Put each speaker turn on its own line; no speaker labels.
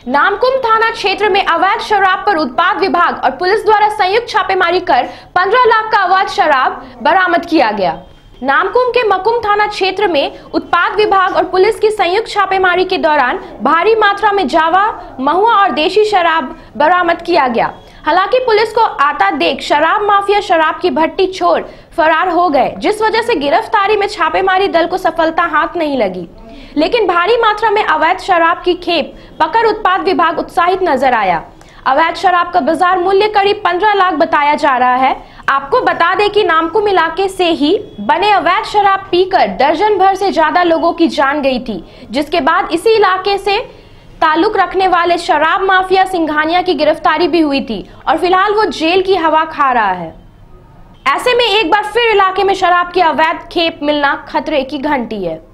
नामकुम थाना क्षेत्र में अवैध शराब पर उत्पाद विभाग और पुलिस द्वारा संयुक्त छापेमारी कर 15 लाख का अवैध शराब बरामद किया गया। नामकुम के मकुम थाना क्षेत्र में उत्पाद विभाग और पुलिस की संयुक्त छापेमारी के दौरान भारी मात्रा में जावा, महुआ और देशी शराब बरामद किया गया। हालांकि पुलिस को आता देख शराब माफिया शराब की भट्टी छोड़ फरार हो गए, जिस वजह से गिरफ्तारी में छापेमारी दल को सफलता हाथ नहीं लगी। लेकिन भारी मात्रा में अवैध शराब की खेप पकड़ उत्पाद विभाग उत्साहित नजर आया। अवैध शराब का बाजार मूल्य करीब 15 लाख बताया जा रहा है। आपको बता दें कि नामकुम इलाके से ही बने अवैध शराब पीकर दर्जन भर से ज्यादा लोगों की जान गई थी, जिसके बाद इसी इलाके से ताल्लुक रखने वाले शराब माफिया सिंघानिया की गिरफ्तारी भी हुई थी और फिलहाल वो जेल की हवा खा रहा है। ऐसे में एक बार फिर इलाके में शराब की अवैध खेप मिलना खतरे की घंटी है।